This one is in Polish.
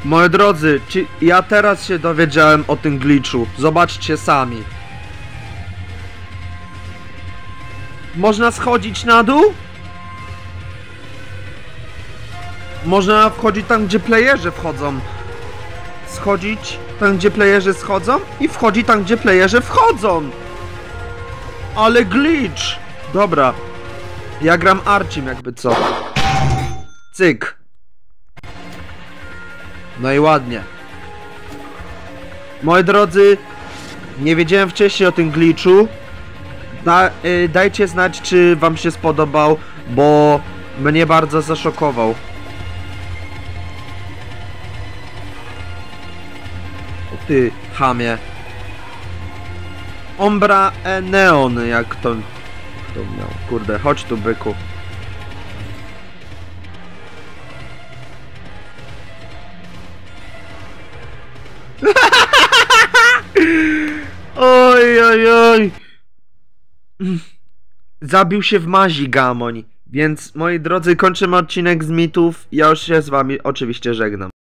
Moi drodzy, ja teraz się dowiedziałem o tym glitchu. Zobaczcie sami. Można schodzić na dół? Można wchodzić tam, gdzie playerzy wchodzą. Schodzić tam, gdzie playerzy schodzą i wchodzi tam, gdzie playerzy wchodzą. Ale glitch! Dobra. Ja gram Archim, jakby co. Cyk. No i ładnie. Moi drodzy, nie wiedziałem wcześniej o tym glitchu. Dajcie znać, czy wam się spodobał, bo mnie bardzo zaszokował. O ty, chamie. Ombra Neon, jak to miał. Kurde, chodź tu, byku. Oj, oj, oj. Zabił się w mazi Gamoń. Więc, moi drodzy, kończymy odcinek z mitów. Ja już się z wami oczywiście żegnam.